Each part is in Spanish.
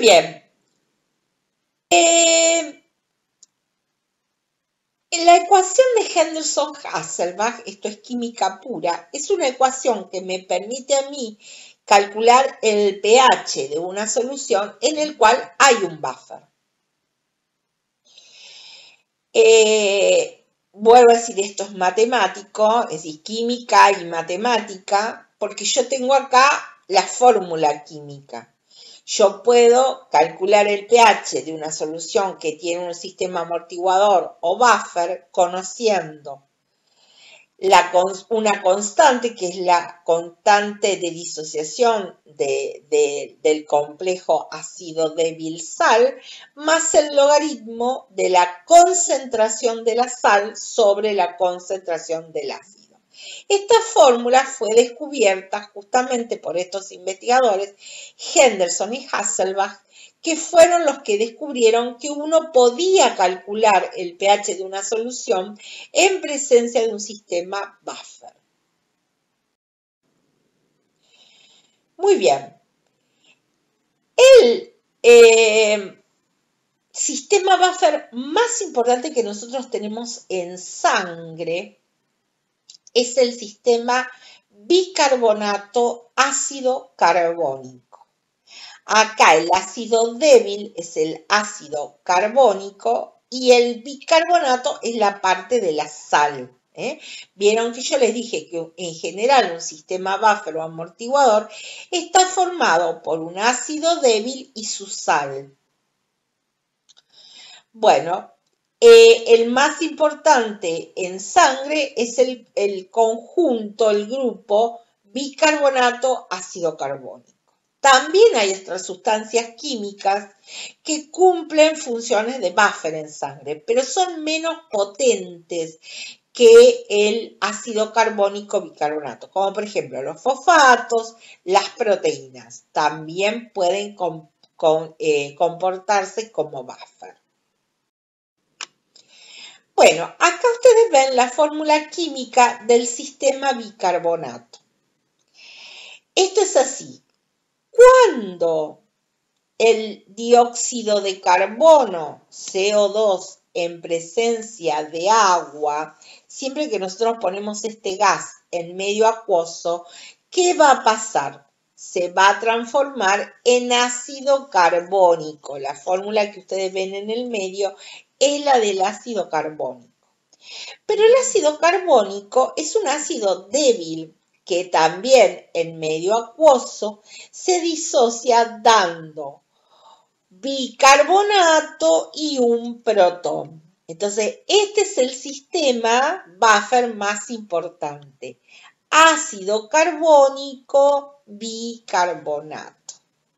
bien. La ecuación de Henderson-Hasselbalch, esto es química pura, es una ecuación que me permite a mí calcular el pH de una solución en el cual hay un buffer. Vuelvo a decir, esto es matemático, es decir, química y matemática, porque yo tengo acá la fórmula química. Yo puedo calcular el pH de una solución que tiene un sistema amortiguador o buffer conociendo una constante, que es la constante de disociación del complejo ácido débil-sal, más el logaritmo de la concentración de la sal sobre la concentración del ácido. Esta fórmula fue descubierta justamente por estos investigadores, Henderson y Hasselbalch, que fueron los que descubrieron que uno podía calcular el pH de una solución en presencia de un sistema buffer. Muy bien. El sistema buffer más importante que nosotros tenemos en sangre es el sistema bicarbonato ácido carbónico. Acá el ácido débil es el ácido carbónico y el bicarbonato es la parte de la sal. Vieron que yo les dije que en general un sistema buffer o amortiguador está formado por un ácido débil y su sal. Bueno, el más importante en sangre es el conjunto, el grupo bicarbonato ácido carbónico. También hay otras sustancias químicas que cumplen funciones de buffer en sangre, pero son menos potentes que el ácido carbónico bicarbonato, como por ejemplo los fosfatos, las proteínas, también pueden comportarse como buffer. Bueno, acá ustedes ven la fórmula química del sistema bicarbonato. Esto es así. Cuando el dióxido de carbono, CO2, en presencia de agua, siempre que nosotros ponemos este gas en medio acuoso, ¿qué va a pasar? Se va a transformar en ácido carbónico. La fórmula que ustedes ven en el medio es la del ácido carbónico. Pero el ácido carbónico es un ácido débil que también en medio acuoso se disocia dando bicarbonato y un protón. Entonces, este es el sistema buffer más importante. Ácido carbónico, bicarbonato.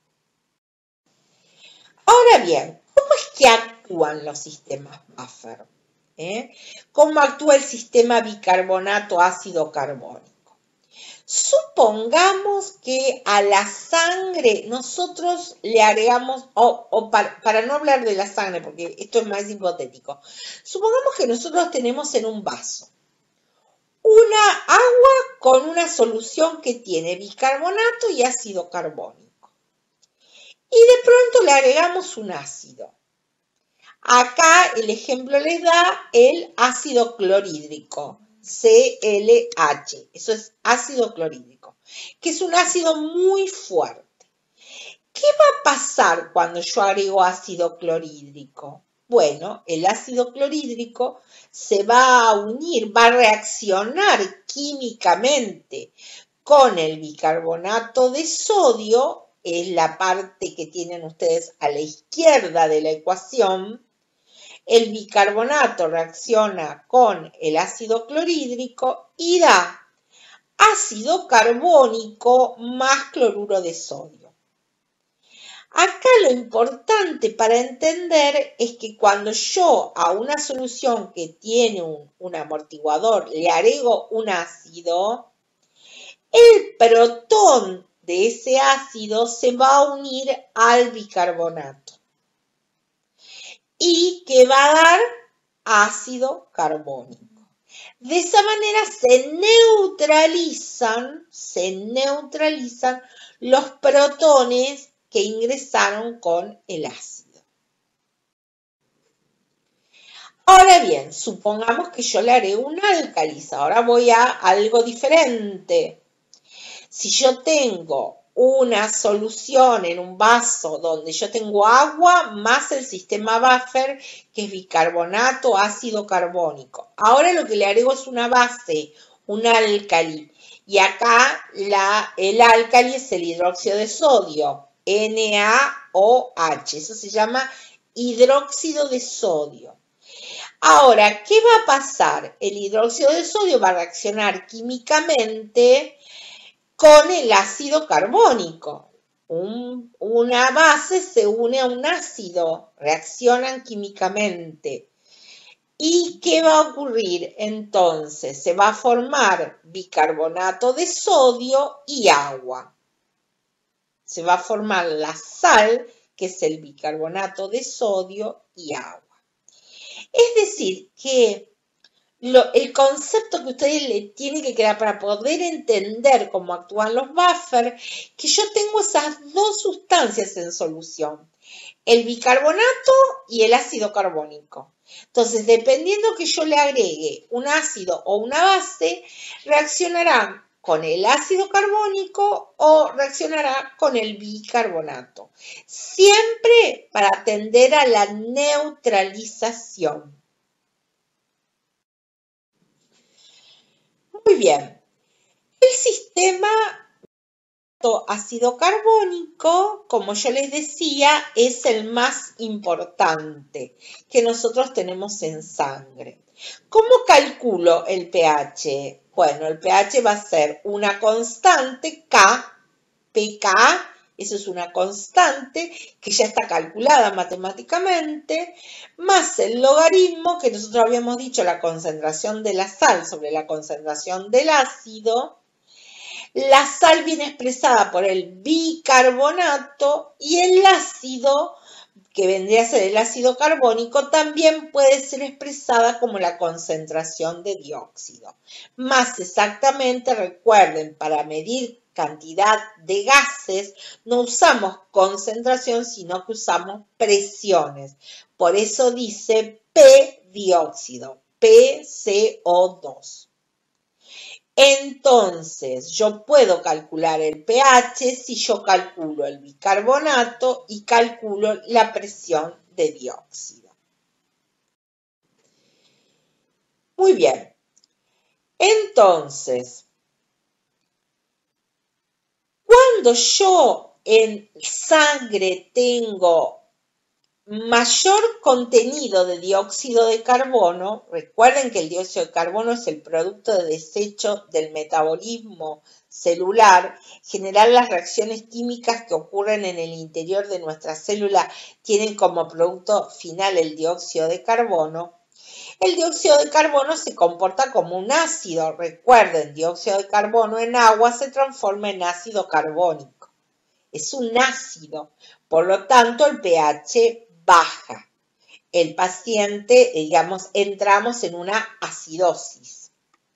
Ahora bien, ¿cómo es que actúan los sistemas buffer? ¿Cómo actúa el sistema bicarbonato ácido carbónico? Supongamos que a la sangre nosotros le agregamos, para no hablar de la sangre, porque esto es más hipotético, supongamos que nosotros tenemos en un vaso una agua con una solución que tiene bicarbonato y ácido carbónico. Y de pronto le agregamos un ácido. Acá el ejemplo les da el ácido clorhídrico, CLH, eso es ácido clorhídrico, que es un ácido muy fuerte. ¿Qué va a pasar cuando yo agrego ácido clorhídrico? Bueno, el ácido clorhídrico se va a unir, va a reaccionar químicamente con el bicarbonato de sodio, es la parte que tienen ustedes a la izquierda de la ecuación. El bicarbonato reacciona con el ácido clorhídrico y da ácido carbónico más cloruro de sodio. Acá lo importante para entender es que cuando yo a una solución que tiene un amortiguador le agrego un ácido, el protón de ese ácido se va a unir al bicarbonato y que va a dar ácido carbónico. De esa manera se neutralizan los protones que ingresaron con el ácido. Ahora bien, supongamos que yo le haré un álcalis. Ahora voy a algo diferente. Si yo tengo una solución en un vaso donde yo tengo agua más el sistema buffer, que es bicarbonato, ácido carbónico. Ahora lo que le agrego es una base, un álcali. Y acá el álcali es el hidróxido de sodio, NaOH. Eso se llama hidróxido de sodio. Ahora, ¿qué va a pasar? El hidróxido de sodio va a reaccionar químicamente con el ácido carbónico. Una base se une a un ácido, reaccionan químicamente. ¿Y qué va a ocurrir entonces? Se va a formar bicarbonato de sodio y agua. Se va a formar la sal, que es el bicarbonato de sodio y agua. Es decir, que el concepto que ustedes le tienen que quedar para poder entender cómo actúan los buffers, que yo tengo esas dos sustancias en solución, el bicarbonato y el ácido carbónico. Entonces, dependiendo que yo le agregue un ácido o una base, reaccionará con el ácido carbónico o reaccionará con el bicarbonato. Siempre para tender a la neutralización. Muy bien. El sistema ácido carbónico, como yo les decía, es el más importante que nosotros tenemos en sangre. ¿Cómo calculo el pH? Bueno, el pH va a ser una constante K, pKa, eso es una constante que ya está calculada matemáticamente, más el logaritmo que nosotros habíamos dicho, la concentración de la sal sobre la concentración del ácido. La sal viene expresada por el bicarbonato y el ácido, que vendría a ser el ácido carbónico, también puede ser expresada como la concentración de dióxido. Más exactamente, recuerden, para medir cantidad de gases no usamos concentración, sino que usamos presiones. Por eso dice P dióxido, PCO2. Entonces, yo puedo calcular el pH si yo calculo el bicarbonato y calculo la presión de dióxido. Muy bien. Entonces, cuando yo en sangre tengo mayor contenido de dióxido de carbono, recuerden que el dióxido de carbono es el producto de desecho del metabolismo celular. En general, las reacciones químicas que ocurren en el interior de nuestra célula tienen como producto final el dióxido de carbono. El dióxido de carbono se comporta como un ácido. Recuerden, dióxido de carbono en agua se transforma en ácido carbónico. Es un ácido, por lo tanto el pH baja. El paciente, digamos, entramos en una acidosis.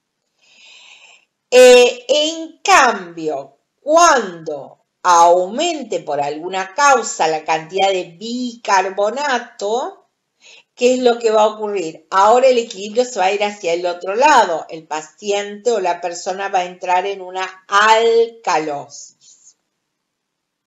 En cambio, cuando aumente por alguna causa la cantidad de bicarbonato, ¿qué es lo que va a ocurrir? Ahora el equilibrio se va a ir hacia el otro lado. El paciente o la persona va a entrar en una alcalosis.